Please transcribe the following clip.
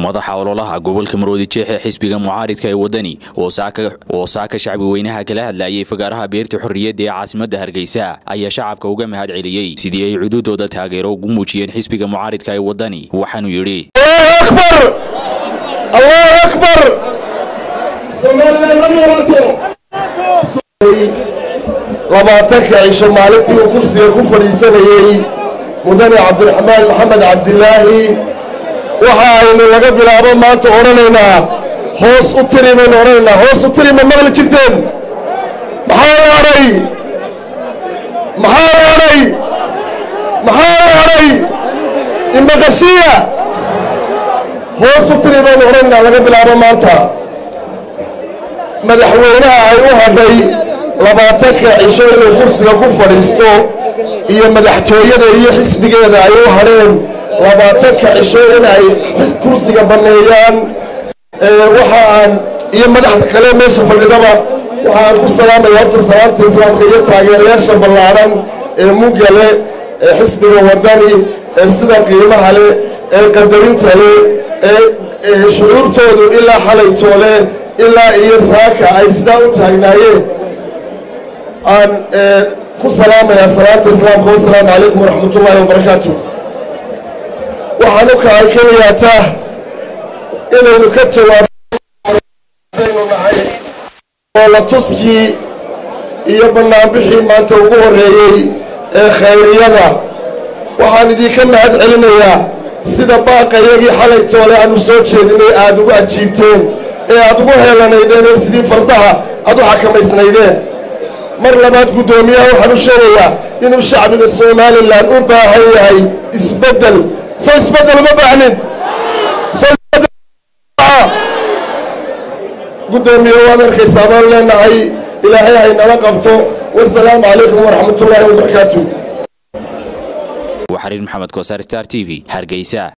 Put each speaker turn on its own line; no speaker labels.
madaxa ololaha gobolka Maroodi Jeex xisbiga mucaaridka ee wadani oo saaka shacbi weynaha kala hadlayay fagaaraha beerta xorriyadda ee caasimadda Hargeysa ayaa shacabka uga mahad celiyay sidii ay xuduudooda taageero ugu muujiyeen xisbiga mucaaridka ee wadani waxaanu yiri
Allahu akbar labaatanka cisho maalintii uu kursiga ku fadhiisanayay mudane Cabdiraxmaan Maxamed Cabdilaahi waxa aynu laga bilaabo maanta oranaynaa hoos u tiriman oranaynaa hoos u tiriman maqli jirteen maxaa waray imaqashiya hoos u tiriman oranaynaa laga bilaabo maanta madaxweynaha ay u hadhay labaatanka cisho inuu kursiga ku fadhiisto iyo madaxtooyada iyo xisbigeeda ay u hadheen labaatanka cisho in ay kursiga baneeyaan waxaan iyo madaxda kale meesha fadhidaba waxaan ku salaamaya horta salaanta islaamka iyo taageerayaasha ballaaran ee mugale ee xisbiga wadani ee sida qiimaha leh ee qadarinta leh ee shucuurtoodu ilaa xalay toole ilaa iyo saaka ay sidaa u taagnaayeen aan ku salaamayaa salaanta islaamka wasalaamu calaykum waraxmatullaahi wabarakaatu waxaan u kacay keliyaata inaynu ka jawaabbaynu nahay oo la tuskii iyo bannaanbixii maanta ugu horreeyey ee khayriyada waxaan idinka mahad celinayaa sida baaqayagii xalay toole aanu soo jeedinay aad ugu ajiibteen ee aad ugu heelanaydeen ee sidii fardaha aad u xakamaysnaydeen mar labaad guddoomiyaha waxaan u sheegayaa inuu shacbiga Somaliland u baahan yahay isbeddel soo isbeddel ma baahnin guddoomiye waad arkaysaa baan leenahay ilaahay hay nala qabto wasalaamu calaykum waraxmatullaahi wabarakaatu
وحرير محمد كوسار ستار تي في هرقيسة